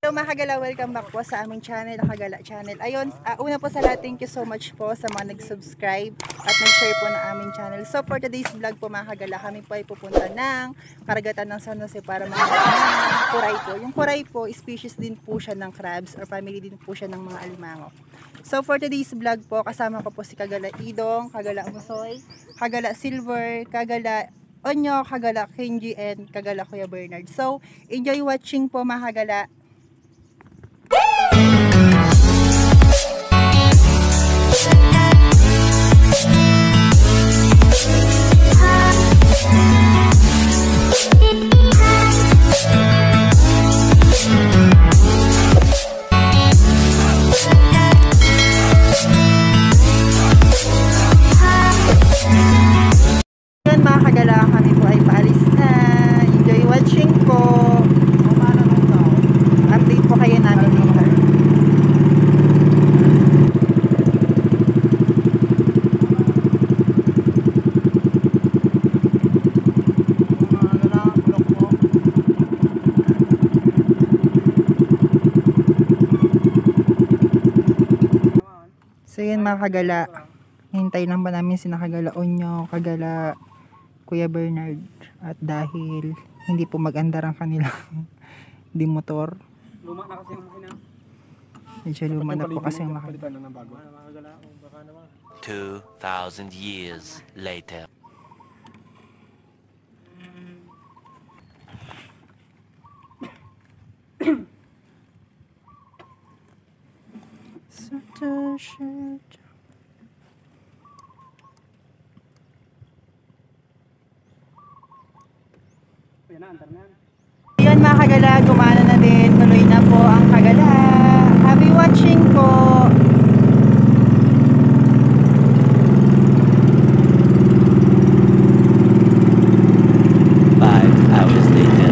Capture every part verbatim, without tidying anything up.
Hello mga kagala, welcome back po sa aming channel, Kagala Channel. Ayun, uh, una po sa lahat, thank you so much po sa mga nag-subscribe at nag-share po ng aming channel. So for today's vlog po mga kagala, kami po ay pupunta ng karagatan ng San Jose para mga ng kuray po. Yung kuray po, species din po siya ng crabs or family din po siya ng mga alimango. So for today's vlog po, kasama ko po si Kagala Idong, Kagala Musoy, Kagala Silver, Kagala Onyo, Kagala Kenji, and Kagala Kuya Bernard. So enjoy watching po mga kagala. Mga kagala, kami po ay paalis na. Enjoy watching po. Update po kayo namin later. So yun mga kagala, hintay lang ba namin si Kagala Onyo, Kagala Kuya Bernard, at dahil hindi po mag-andar ang kanilang di motor, luma na kasi ang makina. medyo luma na po kasi ang makina. two thousand years later. Ayan mga kagala, gumana na din, tuloy na po ang kagala. Happy watching po. Five hours later.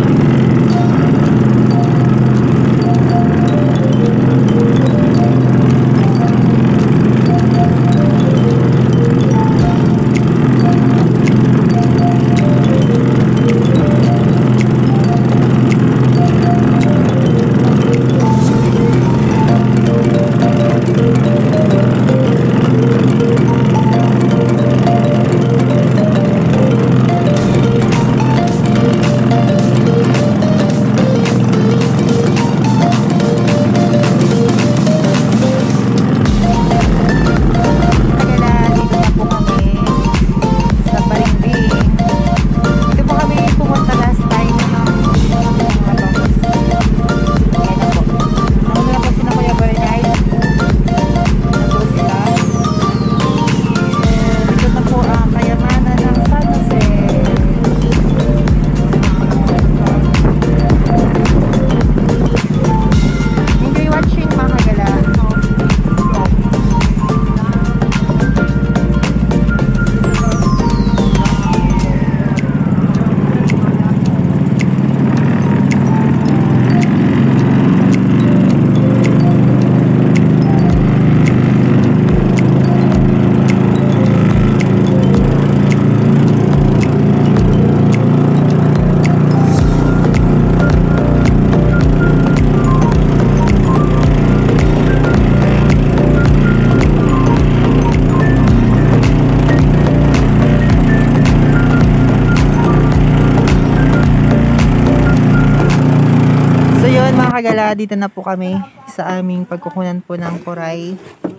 Kagala, dito na po kami sa aming pagkukunan po ng kuray.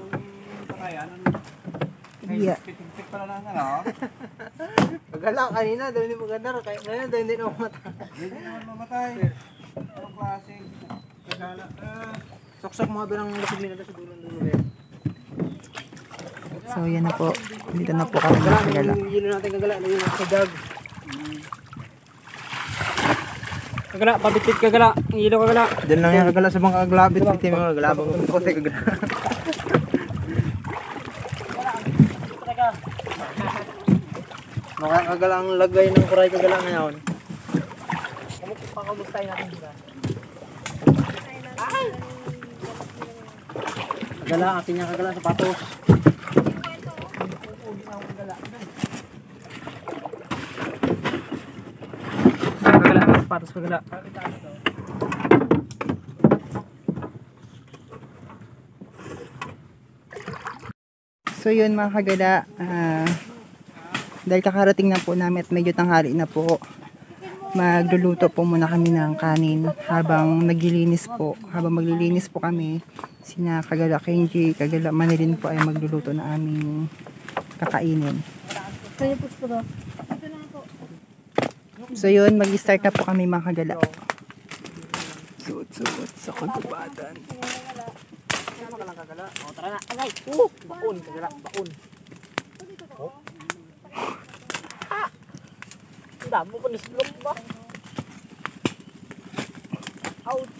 Yeah. Kagala, kanina, daw hindi maganda. Ngayon, daw hindi na mamatay. Hindi naman mamatay. Anong klaseng kagala? Sok-sok mga bilang lasig nila sa dulong-dulo eh. So, yan na po. Dito na po kami ng kagala. Yun natin kagala, na yun sa dag. Kagala, pabitit kagala, ang ilaw kagala. Diyan lang yung kagala sa mga kaglabit, piti mga kagala, bang kote kagala. Mga kagala ang lagay ng kuray kagala ngayon. Pakamustahin natin sila. Kagala, atin niya kagala, sapatos. Kagala, sapatos kagala. So yun mga kagala, ah, dahil kakarating na po namin at medyo tanghali na po, magluluto po muna kami ng kanin habang naglilinis po. Habang maglilinis po kami, sina Kagala Kenji, Kagala Manilin po ay magluluto na aming kakainin. So yun, mag-start na po kami mga kagala. Suot-suot sa kagubatan. O, tara na. Agay. Uh, baon. Kagala, baon. Oh. Ah! Ang dami mo pa nislog ba? Ouch.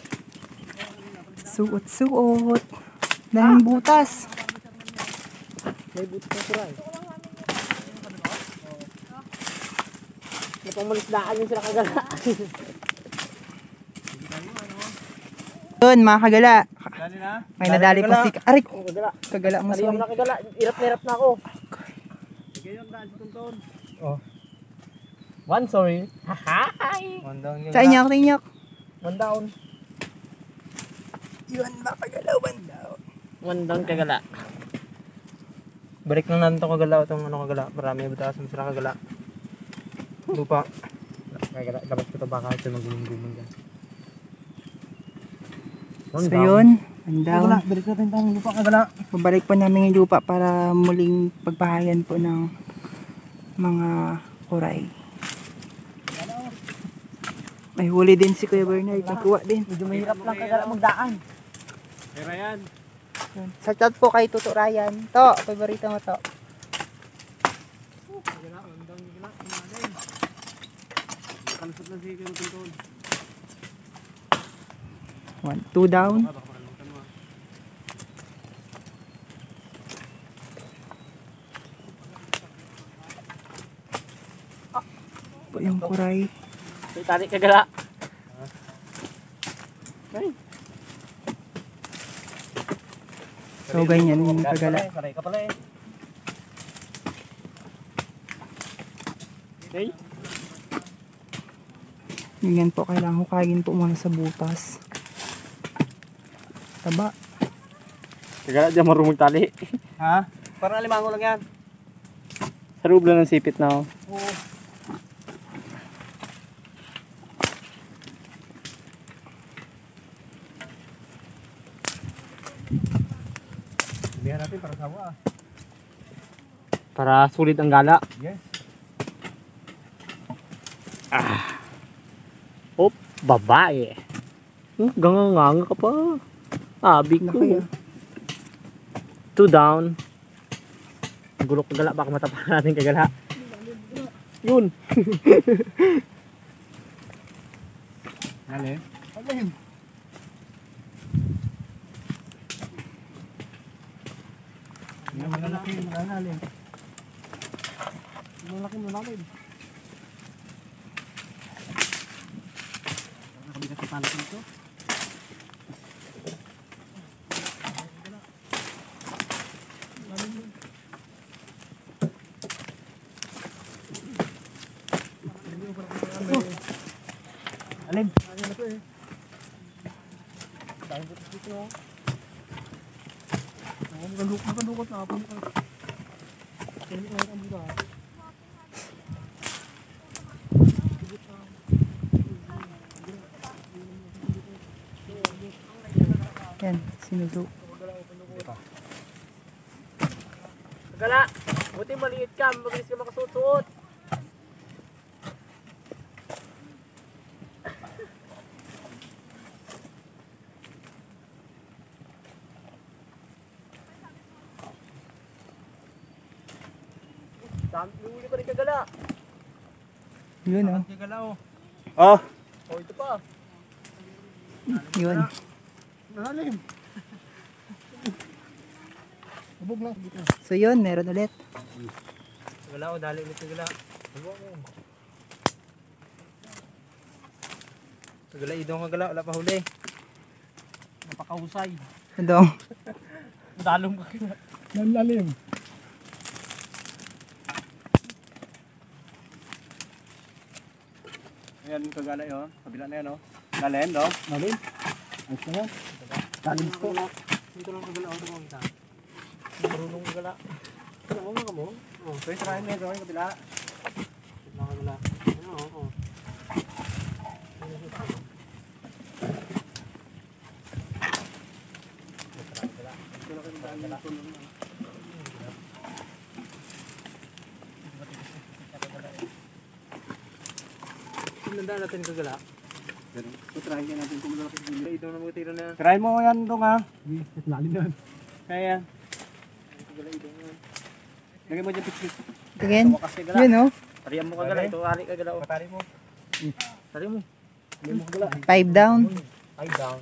Suot-suot. Daming butas. May buto ng kuray. Napamalisdaan yun sila kagala. Yun mga kagala. Dali na. May nadali pa si... Aray! Oh, kagala. Kagala mo Taliyam sorry. na kagala. Hirap na hirap na ako. Sige yung daan si Tonton. Oh. One sorry. Hahay! One down yung Sa inyak, sa inyak. One down. Yun mga kagala, one down. One down kagala. Balik lang natin itong kagala. Itong ano kagala. Marami butas. Masira kagala. Lupa. Kagala. Labas ko ito baka ito mag-guming-guming dyan. So yun, one down. Kagala. Balik natin itong lupa kagala. Pabalik po namin yung lupa para muling pagbahayan po ng mga kuray. May huli din si Kuya Bernard. Nagkuha din. Medyo mahirap lang kagala magdaan. Pero yan. Shout out po kay Tuto Ryan. To, favorito mo to. Kalusot na si Tonton. One, two down. Po yung kuray. Tarik kagala. So ganyan yung kagala. Saray ka pala eh. Okay. Ganyan po, kailangan hukagin po muna sa butas. Taba. Kagala dyan marumong tali. Ha? Parang alimango lang yan. Sa loob lang ng sipit na oh. Oo. Sabihan natin para sawa ah. Para sulit ang gala. Yes. Ah. Op, babae. Hmm, ganganganga ka pa. Abi ko. Laki ah. Two down. Gulok kagala, baka matapakan natin kagala. Yun. Alin? Alin? Yung malalaki, malalim. Yung malalaki, malalim. Nakabigat sa pala ito. Alin? Alin na to eh. Dahil butas dito oh. Oh, magandukot, magandukot na ako. Kaya ko ang buka. Yan, sinuso. Kagala, buti maliit ka, mabilis ka makasuot-suot. Dami huli pa rin kagala. Yun oh. Kagala oh. Oh. Oh, ito pa. Yun. Malalim. Hubog na. So yun, meron ulit. Kagala oh, dali ulit kagala. Hubog mo. Kagala idong kagala, wala pa huli. Napakahusay. Adong. Madalong ka kagala. Malalim. Ayan kagala yun, kabila na yan o. Lalim, no? Lalim? Ayos na yan. Lalim ko. Dito lang kagala, ito ko kita. Marunong gala. Ano mo mga mo? Oh, pwede try mo ito ko dila. Nakagala. Ano, oh. Sinanda natin kagala. Try natin kung malaki sa ito na mga tira na. Try mo yan dong ha. Lalim yan. Kaya. Kagala ito. Lagay mo dyan picture. Tingin. Yun oh. Tarihan mo kagala. Ito ari kagala. Tari mo. Tari mo. Tari mo kagala. Five down. Five down.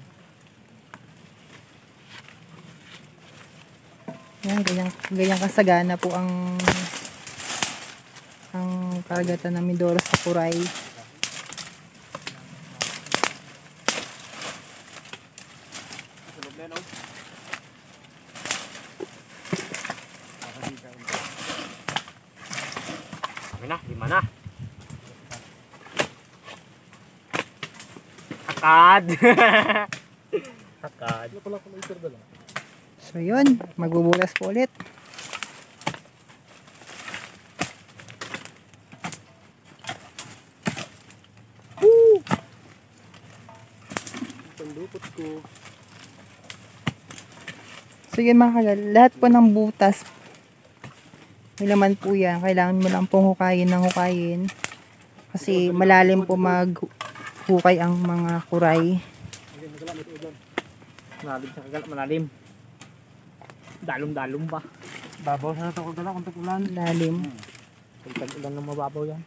Yan, ganyan, ganyan kasagana po ang ang karagatan ng Mindoro sa Puray. Kami na, lima na. Hakad. Hakad. So yun, magbubulas po ulit. Woo! Pandukot ko. So yun mga kagal, lahat po ng butas, may laman po yan. Kailangan mo lang pong hukayin ng hukayin. Kasi malalim po maghukay ang mga kuray. Malalim sa kagala, malalim. Dalom-dalom pa. Babaw sa ito kagala kung tag-ulan. Lalim. Kung tag-ulan na mababaw yan.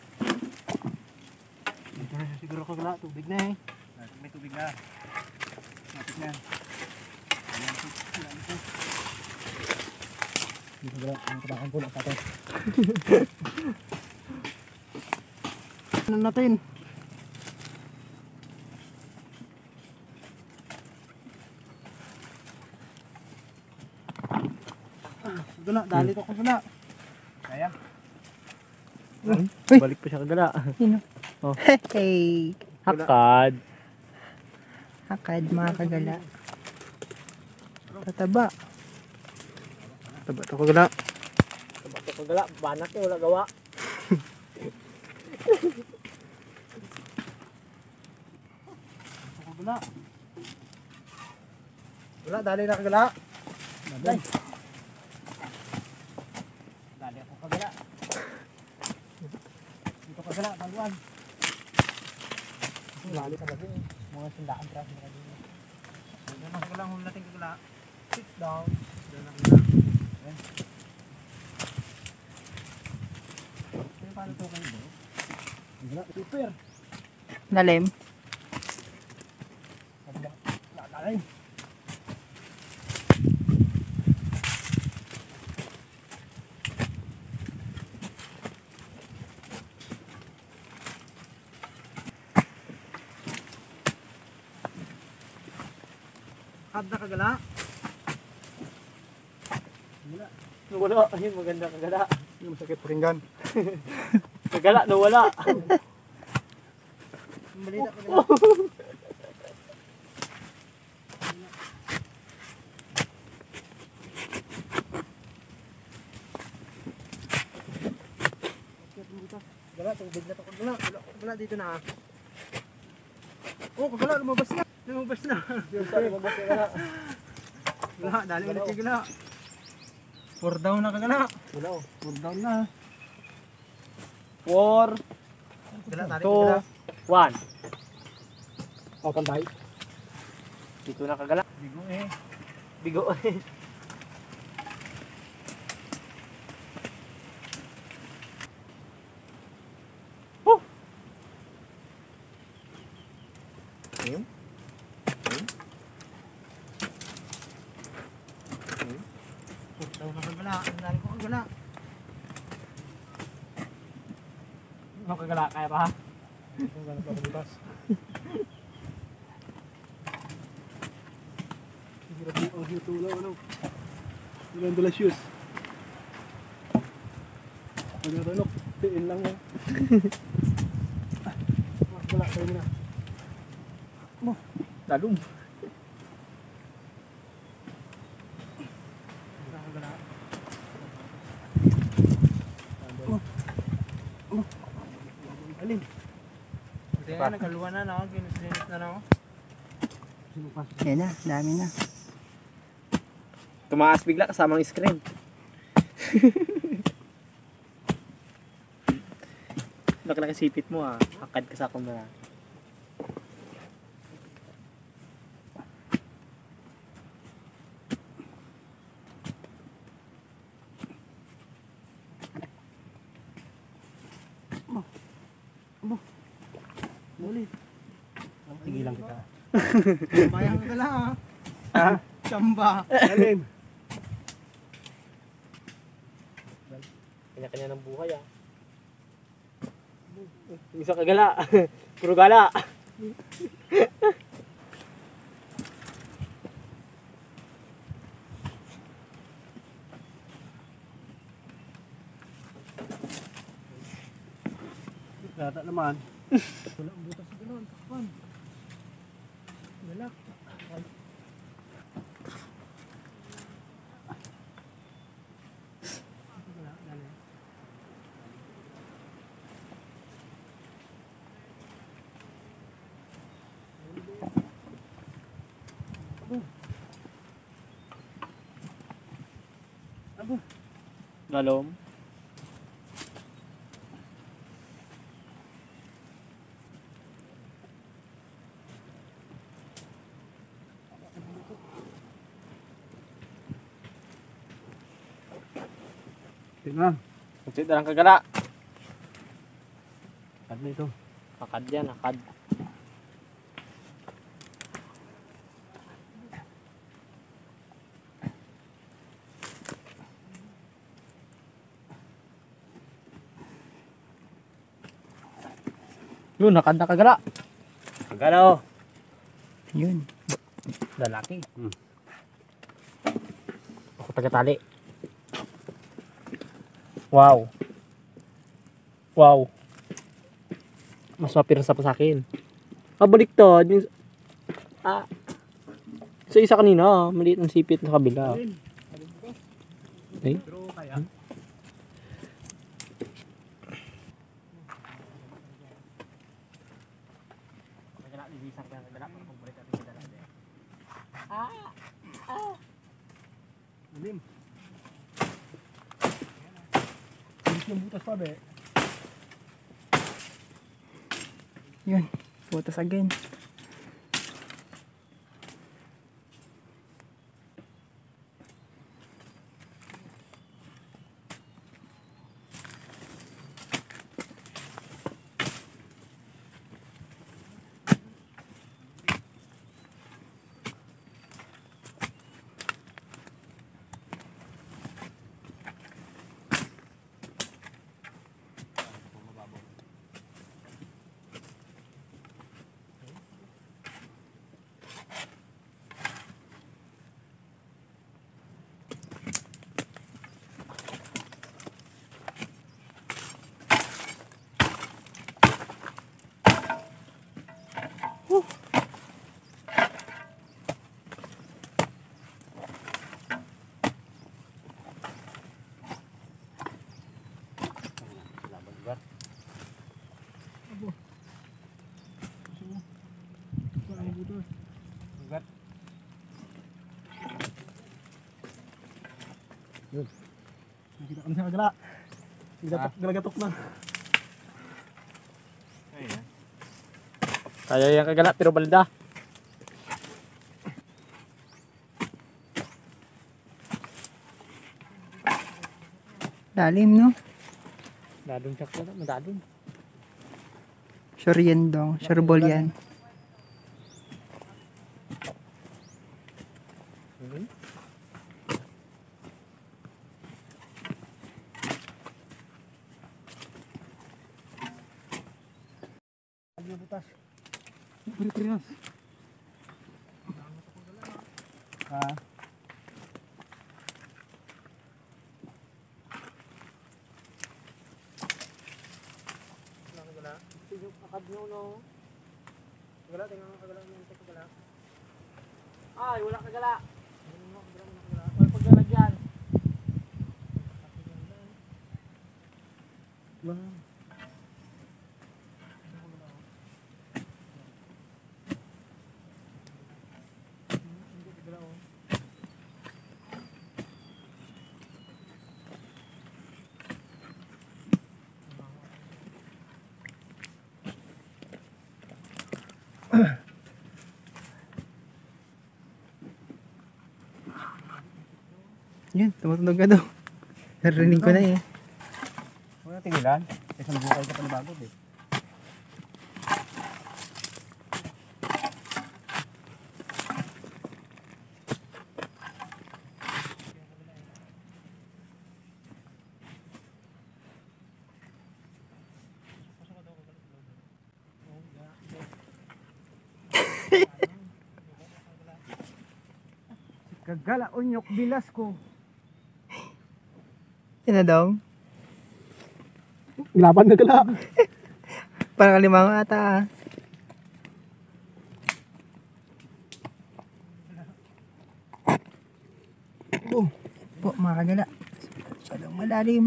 Ito na siguro kagala, tubig na eh. May tubig na. Matik na. Dito kagala, ang kabakan po na tatay. Ano natin? Gala, dali ko kagala. Kaya? Uy! Balik pa siya kagala. Sino? Oh. Hey! Hakad. Hakad mga kagala. Tataba. Taba to kagala. Taba to kagala. Banak eh, wala gawa. Kagala. Wala, dali na kagala. Dali. Dali ako kagala. Dito kagala, taluan. Dali sa gabi. Mga sindaan tras na gabi. Dito na kagala, huli natin kagala. Sit down. Dito na kagala. Ayan. Kaya paano ito kayo bro? Kagala, super. Lalim. Kagala, lalay. Kada kagala. Wala. Nawala. Ayun, maganda kagala. Yung masakit paringgan. Kagala, nawala. Malita kagala. Kagala, tubig na ito kagala. Kagala dito na. Oh, kagala, lumabas na. Lumabas na. Lumabas na kagala. Kagala, dali ulit kagala. Four down na kagala. Wala oh. Four down na. Four. Two. One. Oh, pantay. Dito na kagala. Bigo eh. Bigo eh. Oh. Ayun. Ayun. Ayun. Daw na kagala, ang dali ko kagala. Ano kagala, kaya pa ha? Ang gano'n pa butas. Siguro di audio tulaw, ano? Ilan dola shoes? Ano ito, no? Tiin lang yan. Wala, kayo muna. Mo, dalong. pa. Ayan, nakaluwa na na ako. Ginis-ginis na na ako. Yan na, dami na. Tumaas bigla kasamang screen. Baka nakasipit mo ah. Hakad ka sa akong na. Muli. Tigilan kita. Bayang ka lang ha. Ha? Chamba. Alin? Kanya-kanya ng buhay ah. Yung isa kagala. Puro gala. Gata naman. Wala ang butas sa gano'n. Takpan. Galak. Galom. Tingnan. Kunsit na lang kagala. Akad na ito. Akad yan, akad. Yun, akad na kagala. Kagala oh. Yun. Lalaki. Hmm. Ako tagatali. Wow. Wow. Mas mapirsa pa sa akin. Ah, baliktad. Yung... Ah. Sa isa kanina, maliit ng sipit sa kabila. Okay. Pero kaya. Ah. Ah. Lim. Yung butas pa be. Yun. Butas again. Yun. Nakita kami sa kagala. Galatok, galagatok na. Kaya yung kagala pero balda. Lalim, no? Dadong siya ko na, madadong. Sure yan dong. Sure ball yan. Hmm. Ano butas? Puri-purinas. Ha? Kagala. Yung akad nyo, no? Kagala, tingnan mo kagala. Kagala. Ay, wala kagala. Wala paglalagyan. Wow. Yun, tumutunog ka daw. Narinig ko na eh. Huwag na tigilan. Isang bukay ka panibagod eh. Kagala unyok bilas ko. Yun na daw. Laban na gala. Parang kalimang ata ah. Oh, po mga kagala. Masyadong malalim.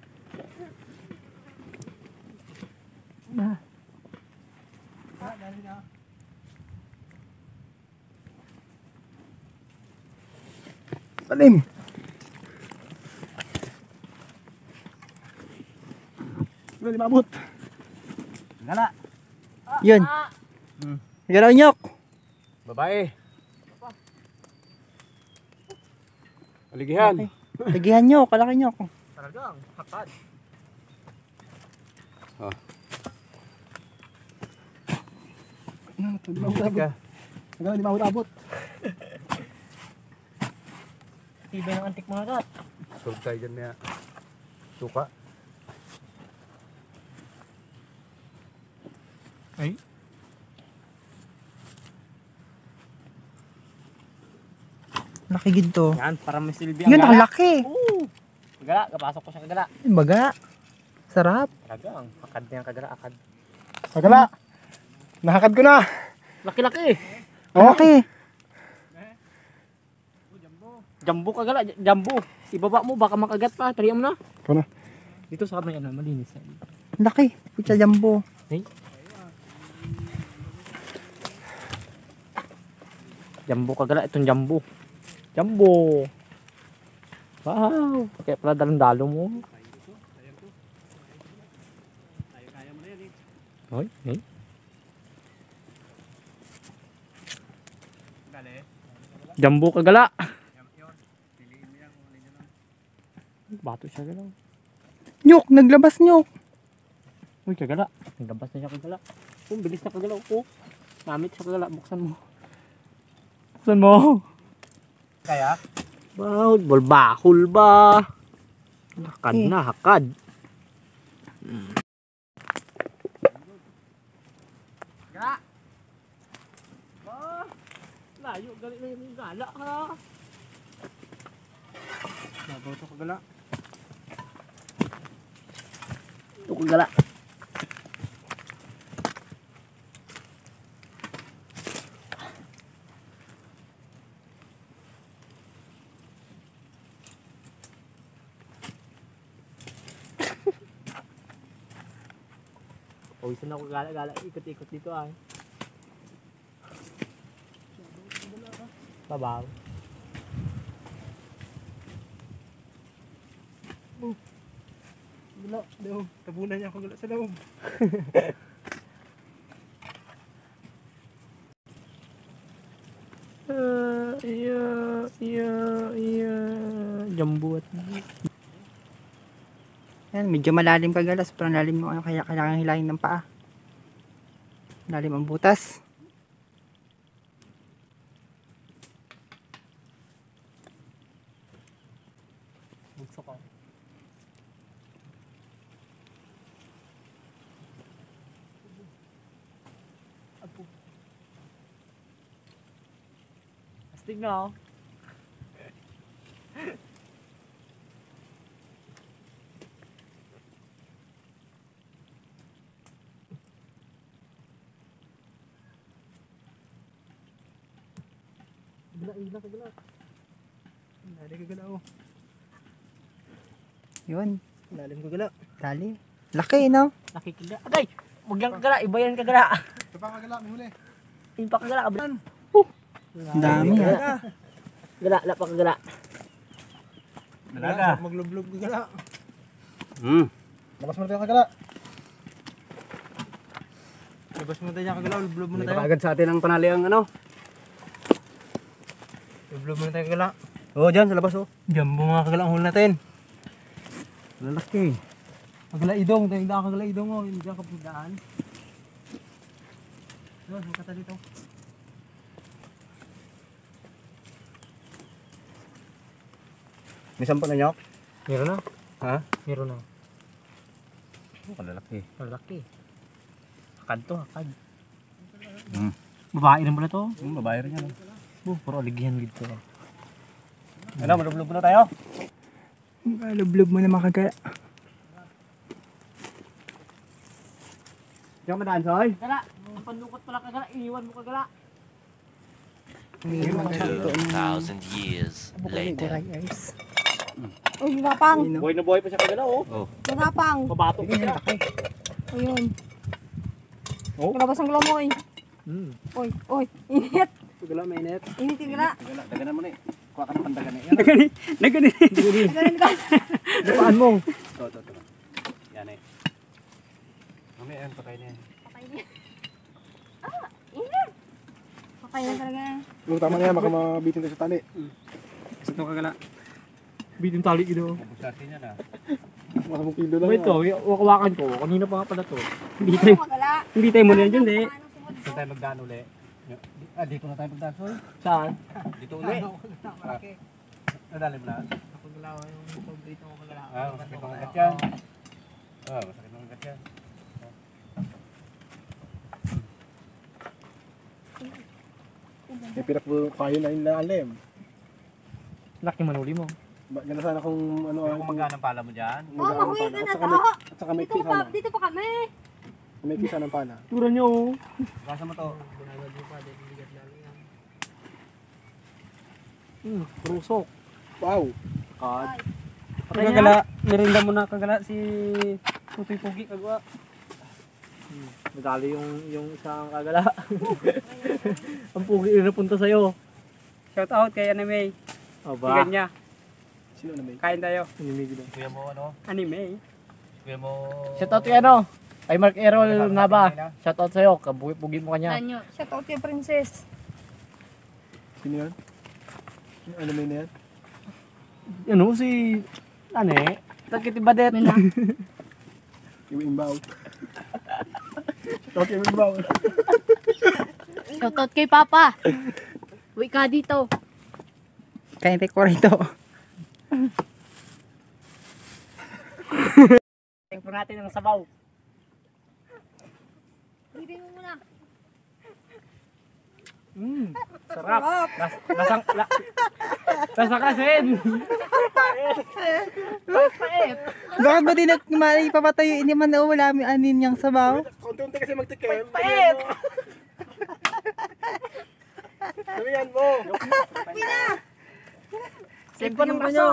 Ah. Salim. Hindi mabot. Gala. Yun. Hmm. Galaw nyok. Babae. Aligihan. Lagihan nyok, kalaki nyok. Talagang hakad. Oh. Hindi mabot. Hanggang hindi mabot-abot. Tibay ng antik mga kat. Tulog tayo dyan niya. Suka. Ay. Laki ginto. Yan, parang may silbi Yun, ang laki. Oo. Kagala, kapasok ko sa kagala. Yung baga. Sarap. Talagang, akad na yan kagala, akad. Kagala. Nahakad ko na. Laki-laki. Oh. Laki. Jambu kagala, jambu. Ibaba mo, baka makagat pa. Tarihan mo na. Ito na. Dito sa kamay, ano, malinis. Laki. Pucha jumbo. Hey. Jambu kagala, itong jambu. Jambu. Wow. Kaya pala dalang-dalo mo. Hoy, hey. Jambu kagala. Bato siya galaw. Nyok, naglabas nyok. Uy, kagala. Naglabas na siya kagala. Oh, bilis na kagalaw po. Namit siya kagala. Buksan mo. Buksan mo. Kaya? Wow, bulbakul ba? Hakad Eh. na, hakad. Hmm. Kagala. Ba? Layo, galit na yung gala ha. Babaw ito kagala. Ito kagala. Pawisan ako gala-gala. Ikot-ikot dito ay. Babaw. Gala, daw. Tabunan niya ako gala sa loob. uh, iya, iya, iya. Jambuat. Yan, medyo malalim kagala. Sobrang lalim mo. Ano kaya kailangan hilangin ng paa. Lalim ang butas. Bugso ko. Apo. Astig na oh. Gila, gila, gila. Dali ka gala oh. Yun. Lalim ko gala. Dali. Laki, no? Nakikigala. Agay! Huwag yan kagala. Iba yan kagala. Ito pa kagala, may huli. Yung pa kagala. Ablan. Ang dami, ha? Gala, lapa kagala. Dalaga. Maglublog kagala. Hmm. Labas mo na tayo kagala. Labas mo na tayo kagala, lublog mo na tayo. Agad sa atin ang panali ang ano. Lublog mo na tayo kagala. Oo, dyan sa labas oh. Jumbo mga kagala ang huli natin. Lalaki. Kagala idong, dahil daan kagala idong oh. Hindi ka kapagdaan. Ano, magkata dito. May sampa na nyok? Meron na. Ha? Meron na. Oh, lalaki. Malaki. Hakad to, hakad. Hmm. Babae rin pala to. Hmm, babae rin yan. Oh, puro aligyan dito. Ano, malublob na tayo? Malublob mo na makagala. Diyan ka madaan, Soy? Kagala, ang pandukot pala kagala, iniwan mo kagala. Two thousand years later. Uy, gapang. Buhay na buhay pa siya kagala, oh. Oh. Gapang. Pabatok pa siya. Ayun. Oh. Kalabas ang glamoy. Hmm. Uy, uy. Init. Kagala, mainit. Init yung gala. Kagala, daganan mo na eh. Kuha ka ng pandagan eh. Nagani, nagani. Ganun ka. Dapaan mo. Ito, ito, ito. Yan eh. Mamaya yan, patay na yan. Patay niya. Ah, init. Patay na talaga. Yung tama na yan, baka mabitin tayo sa tali. Isa itong kagala. Bitin tali ito. Mabusati niya na. Masamang kilo lang. Ito, wakawakan ko. Kanina pa nga pala to. Hindi tayo, Magala. hindi tayo muna yan dyan eh. Saan tayo magdaan uli? Ah, dito na tayo magdaan, Soy. Saan? Dito uli. Ah, nadali mo na. Paglawa yung paborito ko kagala. Ah, masakit ng agad yan. Ah, masakit ng agad yan. Eh, pinak mo kayo na yung lalim. Laki manuli mo. Ba- Ganda sana kung ano Kung ang magana ang pala mo dyan. Oo, oh, mahuwi ka na At saka to. may, at saka may Dito pisa pa, na. dito pa kami. May pisa ng pana. Tura nyo oh. Basa mo to. Hmm, rusok. Wow! God. Kagala, merinda mo na kagala si Putoy Pugi kagwa. Hmm, nadali yung yung isang kagala. Ang pugi rin napunta sa'yo. Shout out kay Anime. Aba. Sigan niya. Sino na may? Kain tayo. Inimig na. Kuya mo ano? Anime. Kuya mo... Shoutout kay ano? Kay Mark Errol na ba? Shoutout sa'yo. Kabuhi-pugi mo kanya. Tanyo. Shout out kay Princess. Sino yan? Ano may na yan? Ano si... Ano eh? Tagkitibadet. Mena. Yung imbaw. Okay, yung imbaw. Shout out kay Papa. Uy ka dito. Kain ko rito. Tingnan po natin ang sabaw. Hindi mo muna. Mm, sarap. Las, lasang... La, lasa kasin. Pait. Bakit ba di nagmali papatayo? Hindi man nauwala mi anin niyang sabaw. Konti-unti kasi magtikim. Pait. Sabihan mo! Save pa ng kanyo.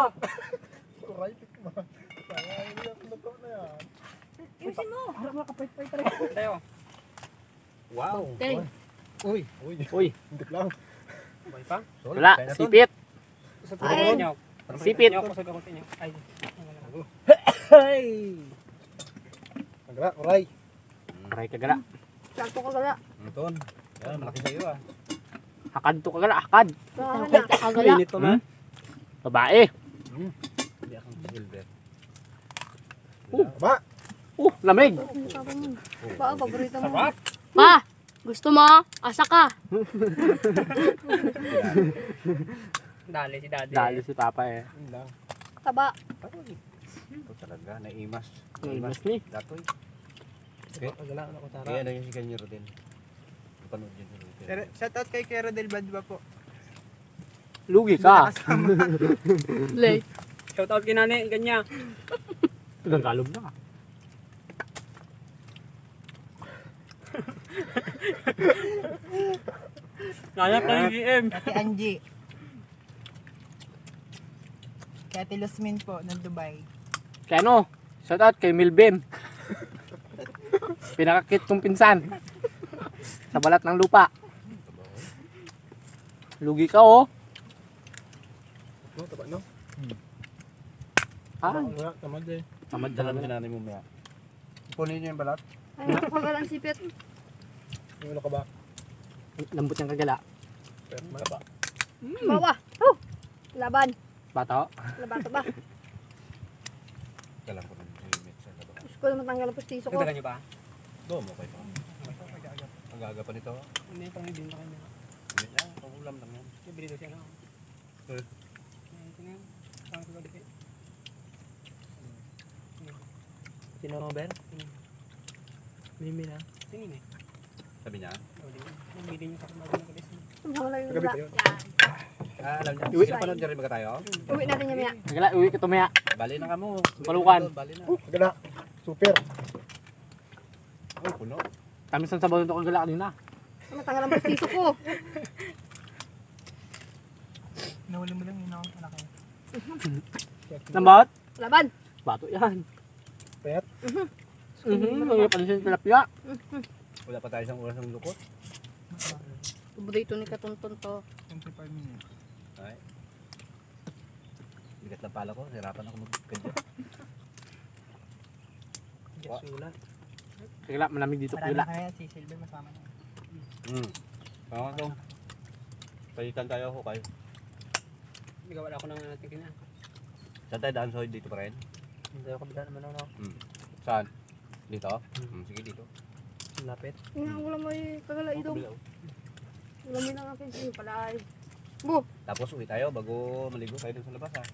Yusin mo. Harap mga kapait-pait rin. Tayo. Wow! Tay. Uy! Uy! Uy, Hindi lang. wala. Sipit. Sa tulong niyo. Sipit. Niyo ako sa gamot niyo. Ay. Hey! Magla, oray! Aray kagala. Sakto ka gala. Ito. Yan, malaki sa'yo ah. Hakad to kagala. Hakad. Kagala. Init pa ba? Hmm? Babae. Hindi akong silver. Ba! Uh, lamig. Ba, paborito mo. Sarap! Pa, gusto mo? Asa ka. Dali si daddy. Dali si Papa eh. Yun lang. Taba. Ito talaga, naimas. Naimas ni. Datoy. Okay. Magla, ano ko tara. Kaya na yung si Kanyero din. Panood yun. Shout out kay Kero Del Badba po. Lugi ka. Late. Shout out kay Nani, ganya. Nagkalog na. Nanap na yung G M. Ate Angie. Kay Ate Lusmin po, ng Dubai. Kaya ano? Shout out kay Milben. Pinakakit kong pinsan. Sa balat ng lupa. Lugi ka oh. No, taba no? Ah, Wala, tamad eh. Tamad na lang sinanay mo maya. Punin niyo yung balat. Ay, kagala ang sipit. Yung ano ka ba? lambot ng kagala. Pero ba? Bawa. Oh. Laban. Bato. Labato ba? Kailan ko ng limit sa laba. Gusto ko na matanggal ang pustiso ko. Nagdagan niyo ba? Doon mo kayo. Ang gaga pa nito. Hindi, pang ibinta kayo na. Limit na, pangulam lang yan. Bili daw siya na. Eh. Eh, tingnan. Saan ko galit eh. Sino Robert? Mimi na. Tingin eh. Sabi niya. O, di. Bili niyo sa kumagal ng galis. Wala yung Kagabi wala. pa yun. Ah, alam niya. Uwi. Napanood niya rin ba tayo? Uwi natin niya maya. Nagala, uwi ka tumaya. Bali na ka mo. Palukan. Bali na. Oh, gala. Super. Oh, puno. Kami sa sabaw nito kagala kanina. Matanggal ang pustiso ko. Nawala mo lang yun ako. Anak ko. Nambot? Laban. Bato yan. Pet. Mhm, mga pansin tilapia. Wala pa tayo isang oras ng lukot. Paborito ni Katunton to. twenty-five minutes. Ay. Bigat lang pala ko. Hirapan ako mag-kadya. Yes, ulan. Kagala, malamig dito kagala. kaya si Silver masama na. Hmm. Tama to. Palitan tayo ako kayo. Hindi ka wala ako nang natin kanya. Saan tayo daan, Soy? Dito pa rin? Hindi ako kabila naman ako. Hmm. Saan? Dito? Hmm. Sige dito. Lapit. Tingnan ko lang may kagala Ako ito. kabila, oh. Ulam yun ang akin. Sige pala ay. Bu. Tapos uwi tayo bago maligo tayo dun sa labas ha.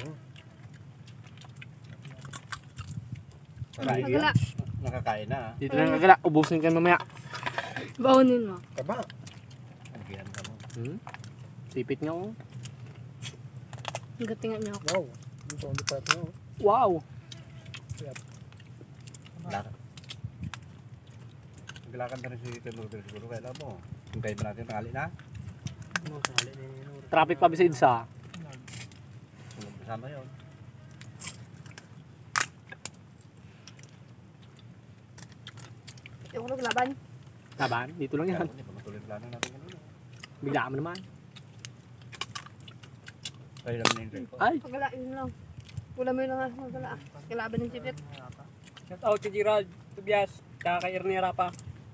Kakain Kagala. Nakakain na ha. Dito lang kagala, ubusin ka mamaya. Baonin mo. Taba. Nagihan ka mo. Hmm? Sipit nga oh. Gatingan niyo ako. Wow. Ito ang lipat mo. Wow! Lakad. Naglakad na rin si Timur pero siguro kaya alam mo. Hintayin mo natin tangali na. Ano, sakali na yun. Traffic pa beside sa. Sunod kasama yun. Yung ko laban. Laban, dito lang yan. Hindi pa matuloy plano natin kanina. Bigla mo naman. Tayo lang na-enjoy ko. Ay! Kagala yun lang. Ulam yun lang ang kagala. Kalaban ng sipit. Shout out kay Gerald, Tobias, tsaka kay Ernie Rapa.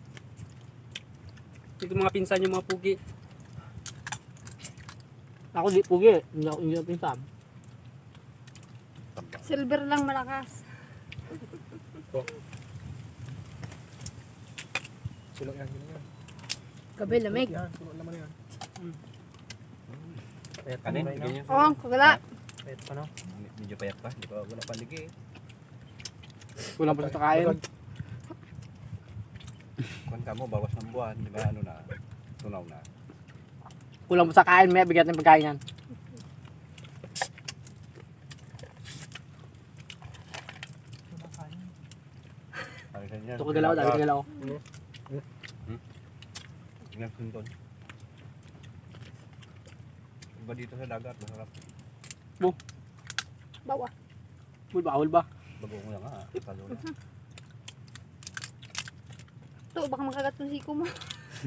Ito mga pinsan yung mga pugi. Ako di pugi. Hindi ako hindi ako pinsam. Silver lang malakas. Sulok yan. Sulok yan. Gabi lamig. Yan. Sulok naman yan. Payat pa Kanin, naman ganyan. Oo, kagala. Payat pa no? Medyo payat pa. Hindi pa wala pa ligi eh. Kulang pa sa kain. Kung ka mo, bawas ng buwan. Di ba ano na? Tunaw na. Kulang pa sa kain, may bigat ng pagkain yan. Sabi sa inyo. Ito kagalaw, dami kagalaw. Tingnan sunton. Iba dito sa dagat, masarap. Bawa. Bul bawal ba? Bago mo lang ha, talo na. Ito, baka makagat ng siko mo.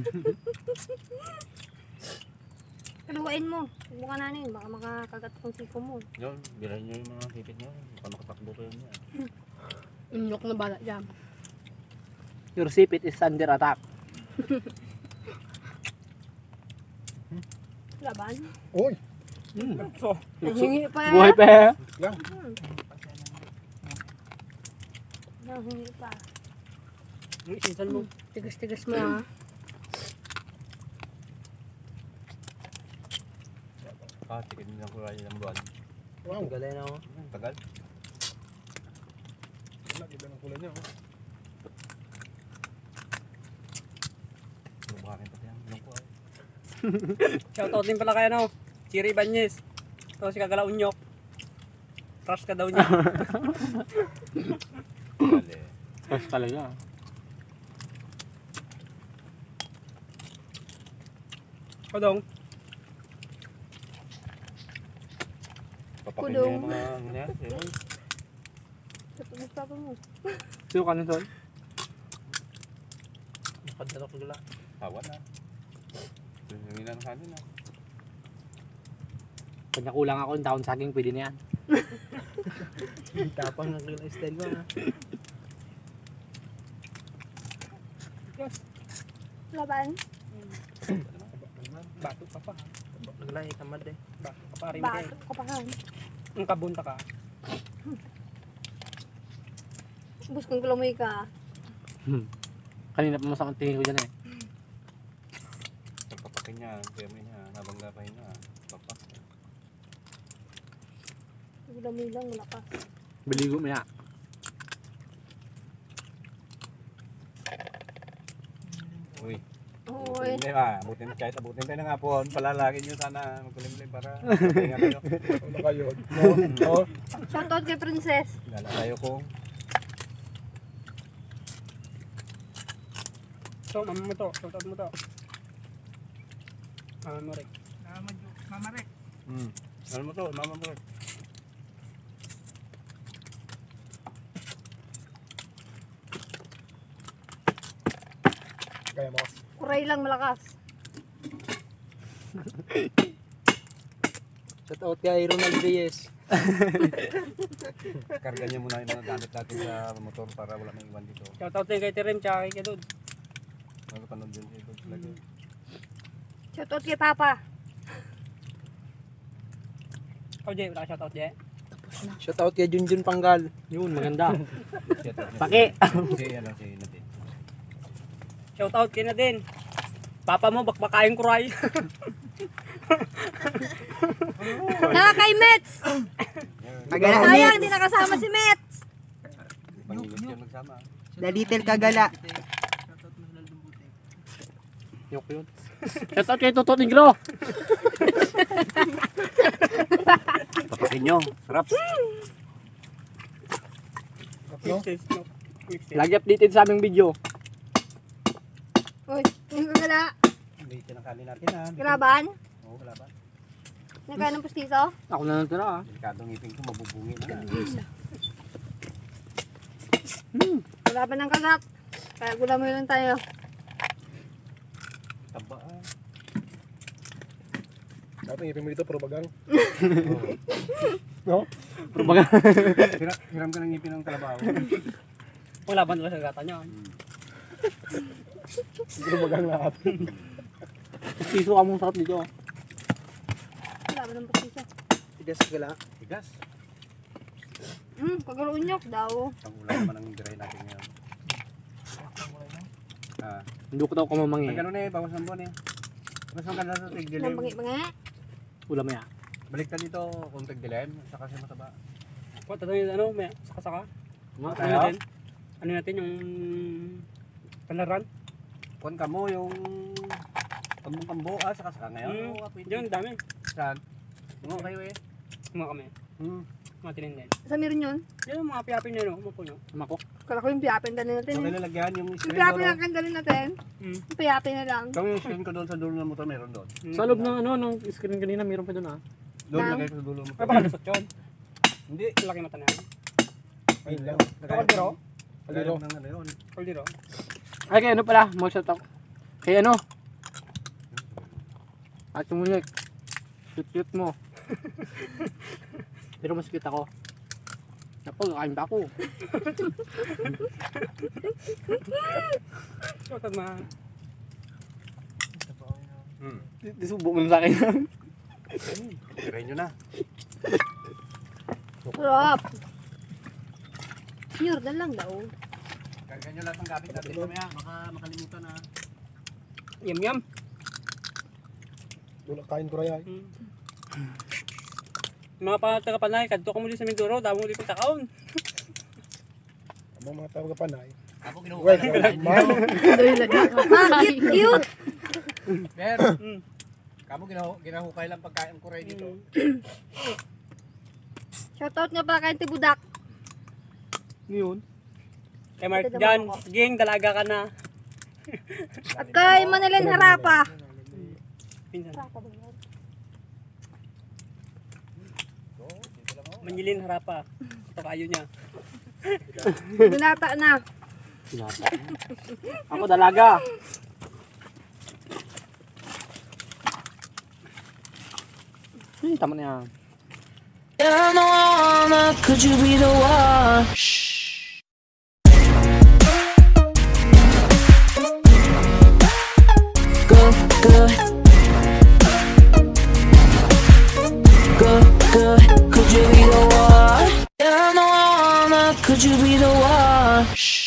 Kaluwain mo. Huwag mo ka nanin. Baka makakagat ng siko mo. Yun, bilhin nyo yung mga sipit nyo. Baka makatakbo pa yun niya. Inyok na bala dyan. Your sipit is under attack. Laban. Uy. Hmm. Ang hingi pa. Buhay pa eh. Ang hingi pa. Yung pinsan mo. Tigas-tigas mo ha. Ah, tikin lang ko rin ng buwan. Wow. Galay na ako. Hmm, tagal. Wala. Iba ng kulay niya. Oh. Lumakin pati ang ilong ko ay. Shout out din pala kay ano, Chiri Banyes. Ito si Kagala Unyok. Crush ka daw niya. Dali. Fresh talaga. Kodong. Papakin niya Kudong. yung mga ano niya. Yun. Tapos papa mo. Sino ka nito? Nakadala ko gala. Tawa na. Yung ng kanin na. Pag nakulang ako, yung taon saging, pwede na yan. Tapang ng real style mo ha. Laban. Bato pa pa. Wala eh, tamad eh. Ba, kapari mo kayo. Bato ko pa nga. Ang kabunta ka. Bus kong kulamoy ka. Kanina pa masakang tingin ko dyan eh. Papakin niya, kaya mo niya, habang gapahin niya. Papak. Kulamoy lang, malakas. Baligo mo ya. Uy. Uy. Hindi ba, abutin kahit abutin tayo ng hapon, palalagin nyo sana magkulimlim para pahinga kayo. Ano kayo? No? Shoutout kay Princess. Lala tayo kung So, mama mo to. Shoutout mo to. Mama mo rin. Mama Rek. Hmm. Ano mo to? Mama mo. Kaya mo. Kuray lang, malakas. Shout out kay Ronald Reyes. Karga niyo muna yung mga gamit natin sa motor para wala nang iwan dito. Shoutout din kay Terem tsaka kay Dod. Magpapanood din dito talaga. Shoutout kay Papa. Ikaw, Jay. Wala ka shoutout, Jay. Shout out kay Junjun Panggal. Yun, maganda. Paki. Paki. Si ano si Nadine. Shoutout kay na din. Papa mo, bakbakain kuray. Saka kay Mets. Kagala Sayang, Mets. di nakasama si Mets. Pangilip yan nagsama. The Little Kagala. Yok yun. Shout out kay Toto Negro. Papakin nyo. Sarap. Mixes, no? Mixes. Lagi updated sa aming video. Uy, yung kagala. Hindi ito ng kanin natin ha. Graban. Oo, wala ba? Nagkain ng pustiso. Ako na lang tira ah. Delikadong ngipin ko, mabubungi na. Wala pa ng kagat. Kaya gulamoy lang tayo. Taba ah. Dapat ngipin mo dito, pero bagang. Hiram, hiram ka ng ngipin ng kalabaw. Wala ba nila sa gata niya? Pero bagang lahat. Piso ka mong sarap dito. Wala pa ng pustiso. Tigas gala. Tigas. Hmm, kagalunyok daw. Ang ulam naman ang birahin natin ngayon. Ah, Hindi ko daw kamamangi. nagano na eh, bawas ng buwan eh. Mas maganda sa tigdilim. Nang bangi-bangi. Ulam ya. Balik ka dito kung tigdilim, saka siya mataba. What, ano yung ano? May saka-saka? Ano Tayo? natin? Ano natin yung palaran? Kuan ka mo yung pagmong kambo, ah, saka saka ngayon. Hmm, Oo, apwede. Diyan, dami. Saan? Tungo kayo eh. Mga kami. Hmm. Mga tinindin. Sa meron yun. Yan ang mga piapin nyo, no? Mapo nyo. Tama ko. Kala ko yung piyapin dalhin natin. Okay eh. na lagyan yung Yung screen piyapin doon. lang kang dalhin natin. Hmm. Yung piyapin na lang. Kami yung screen ko doon sa dulo ng motor, meron doon. Sa loob ng ano, ng screen kanina, meron pa doon ah. Doon Lang. lagay ko sa dulo ng Ay, motor. baka lusot yun. Hindi. Laki mata na yan. Ayun lang. Kaldero? Kaldero. ng ano yun. Kaldero? Ay, kay ano pala, mag-shout out. Kay ano? At tumulik. Cute-cute mo. Pero mas cute ako. Napag, kain pa ako. Shoutout mga... Hmm. Disubok mo na sa akin. Tirahin nyo na. Sarap. Jordan lang daw. Gagawin nyo lahat ng gamit natin mamaya. Baka makalimutan na. Yum yum. Wala kain ko raya. Hmm. Mga pa tagapanay, kadto ka muli sa Mindoro, damo muli pagtakaon. Ang mga tawag ka panay. Ako Wait, man. Ah, cute, cute. Mer, Hmm. kamo ginahu ginahukay lang pagkain ko rin dito. Shoutout nga pala kay Tibudak. Ngayon. Kay Mark Jan, ging, dalaga ka na. At kay Manilin Harapa. Pinsan. Manyilin harapa. Ito kayo niya. Binata na. Ako dalaga. Hmm, tama na yan. I'm the one, could you be the one? Good, good. could you be the one? Shh.